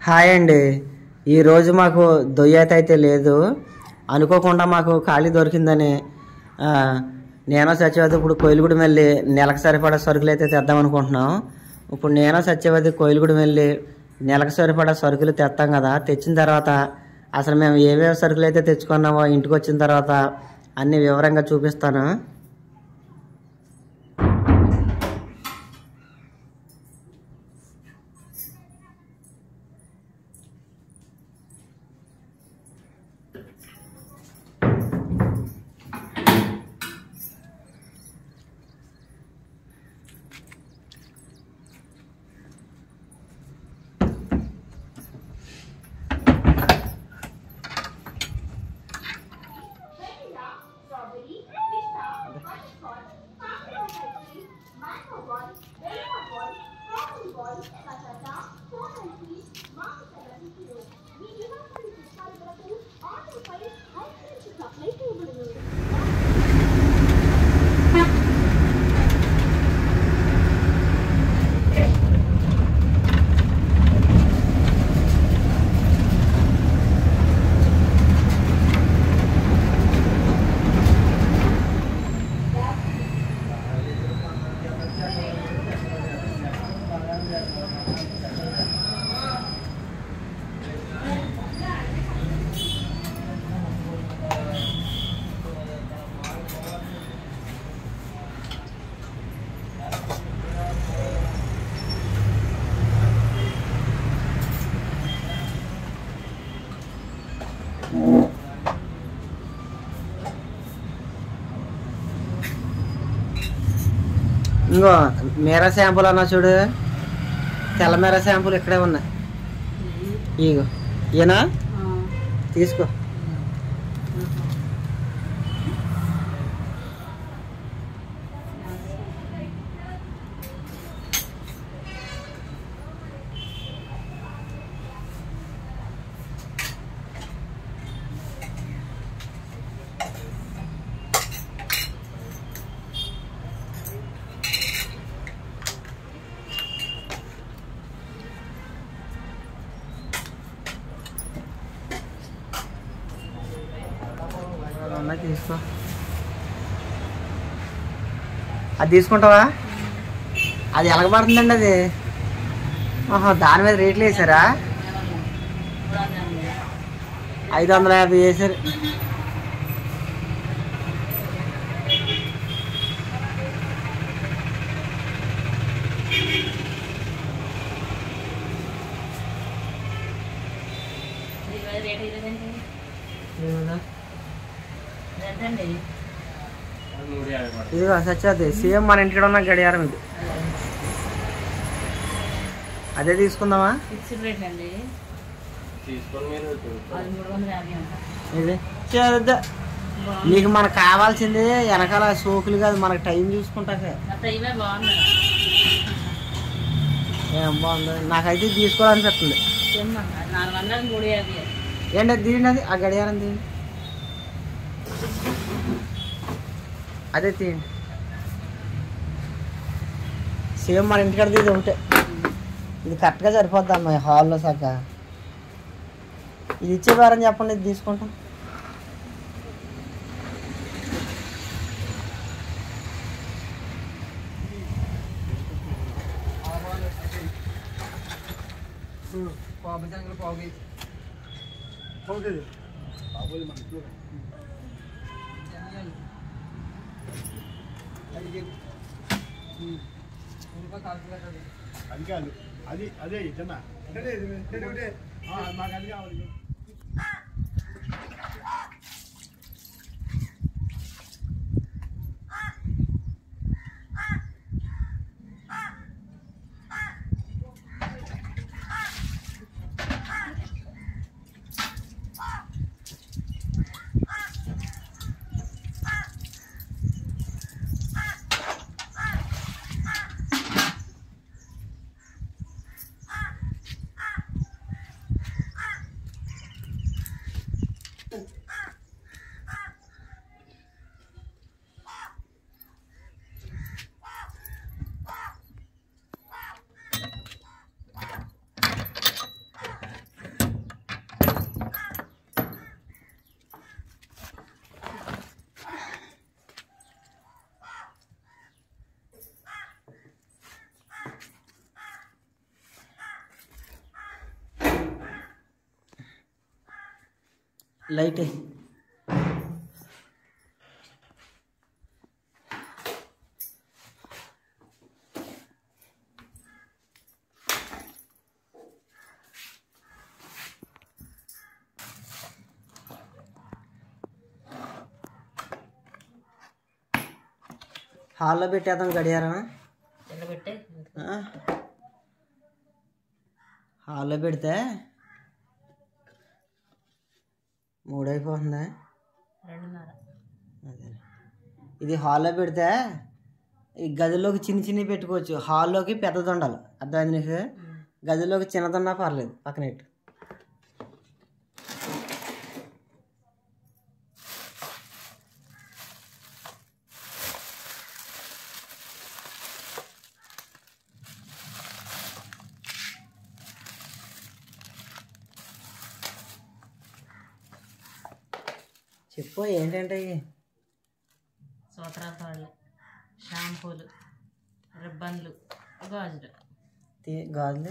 Hi అండి. ఈరోజు మాకు దొయ్యత అయితే లేదు. అనుకోకుండా మాకు ఖాళీ దొరికిందని నేను సత్యవతి ఇప్పుడు కోయిలగూడెం వెళ్ళి నెలకు సరిపడా సరుకులు అయితే తెద్దాం అనుకుంటున్నాం. ఇప్పుడు నేను సత్యవతి కోయిలగూడెం వెళ్ళి నెలకు సరిపడా సరుకులు తెస్తాం కదా. తెచ్చిన తర్వాత అసలు మేము ఏమేమి సరుకులు అయితే తెచ్చుకున్నామో ఇంటికి వచ్చిన తర్వాత అన్ని వివరంగా చూపిస్తాను. ఇంకో మీరా శాంపుల్ అన్నా చూడు, తెల్ల మీరా శాంపుల్ ఇక్కడే ఉన్నాయి. ఇగో ఈయనా తీసుకో. తీసుకో. అది తీసుకుంటావా? అది ఎలగబడుతుందండి అది. దాని మీద రేట్లు వేసారా? 550 వేసారు. ఇదిగో సత్యవతి, సేమ్ మన ఇంటికి ఉన్న గడియారం ఇది. అదే తీసుకుందామా? ఇది నీకు మనకు కావాల్సింది వెనకాల సోకులు కాదు, మనకు టైం చూసుకుంటాకే. ఏం బాగుంది, నాకైతే తీసుకోవాలనిపిస్తుంది. ఏంటి తీయండి, అది ఆ గడియారం తీయండి. అదే తీయండి. సేమ్ మన ఇంటికాడ ఇది ఉంటే ఇది కరెక్ట్గా సరిపోద్ది అమ్మాయి హాల్లో సగ. ఇది ఇచ్చే వారని చెప్పండి, ఇది తీసుకుంటాం. అది కాదు, అది అదే ఇదన్నా మాకు అది కావాలి. లైట్ హాల్లో పెట్టేద్దాం గడియారం. హాల్లో పెడితే 3 అయిపోతుందా? అదే ఇది హాల్లో పెడితే ఈ గదిలోకి చిన్ని పెట్టుకోవచ్చు. హాల్లోకి పెద్దది ఉండాలి. అర్థమైంది నీకు? గదిలోకి చిన్నదన్నా పర్లేదు పక్కనెట్టు. చెప్పు ఏంటంటే సూత్రాలు, షాంపూలు, రిబ్బన్లు, గాజులు. గాజులు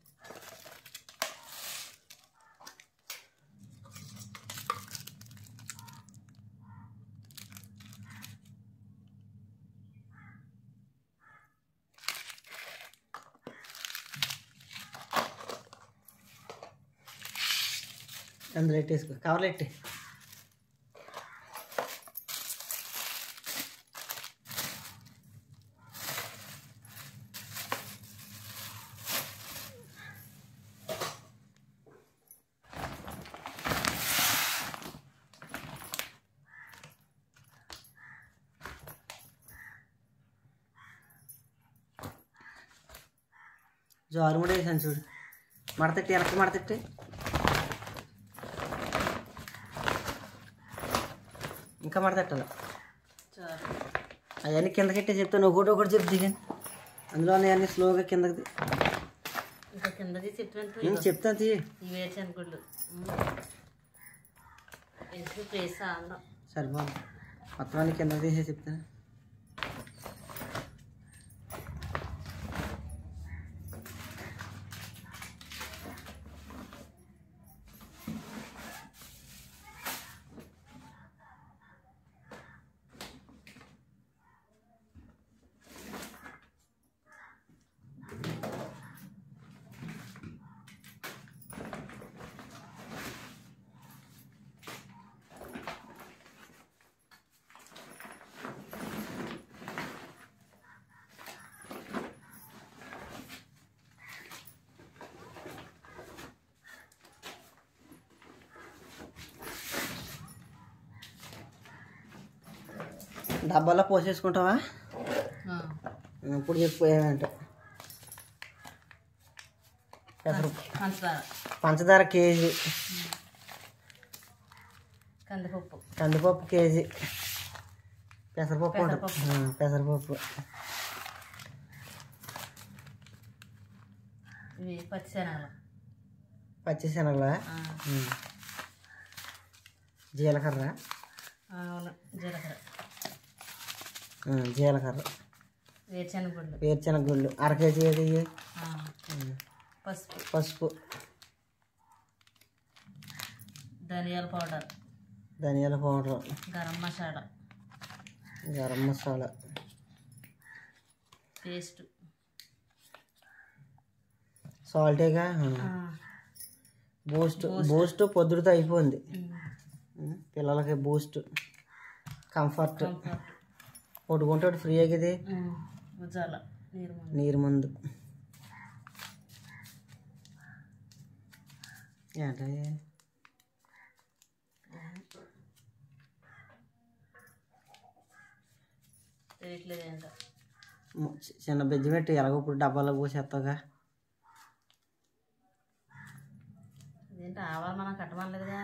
అందులో ఎట్టేసుకో. కవర్లు ఎట్టే. జారు కూడా వేసాను చూడు. మడతట్టి వెనక్కి మడతట్టి. ఇంకా మడతట్టాలి. అవన్నీ కిందకెట్టే చెప్తాను. ఒకటి చెప్తే దిగాను. అందులో అన్నీ స్లోగా కిందకి చెప్తాను తీ. సరిపోదు. మొత్తం అన్ని కిందకి తీసే చెప్తాను. డబ్బాలో పోసేసుకుంటావా? ఇప్పుడు చెప్పు ఏమంటే. పంచదార కేజీ, కందిపప్పు కేజీ, పెసరపప్పు ఉంటుంది. పెసరపప్పు, పచ్చిశనగలా, జీలకర్ర, జీలకర్ర, వేరుశనగ గుళ్ళు 1/2 కేజీ ఏది, పసుపు, ధనియాల పౌడర్, గరం మసాలా, పేస్ట్, సాల్టేగా, బూస్ట్ పొద్దుడితో అయిపోయింది. పిల్లలకి బూస్ట్, కంఫర్ట్ ఒకటి ఫ్రీ అయ్యేది. నీరు మందు ఏంట చిన్న బెజ్జి పెట్టి ఎలాగో ఇప్పుడు డబ్బాలో పోసేస్తావుగా. ఆవాలు మనం కట్టమలేదుగా.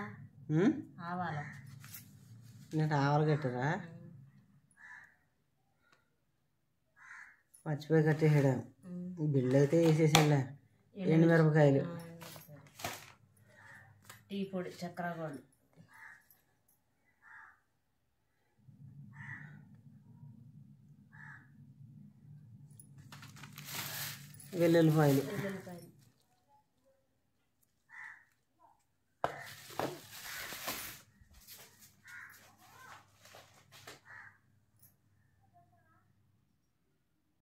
నేను ఆవాలు కట్టారా? మర్చిపోయి కట్టేసాడు. బిల్లు అయితే వేసేసాడులే. ఎండుమిరపకాయలు, టీ పొడి, చక్కెర గోళ్ళు, వెల్లుల్లిపాయలు,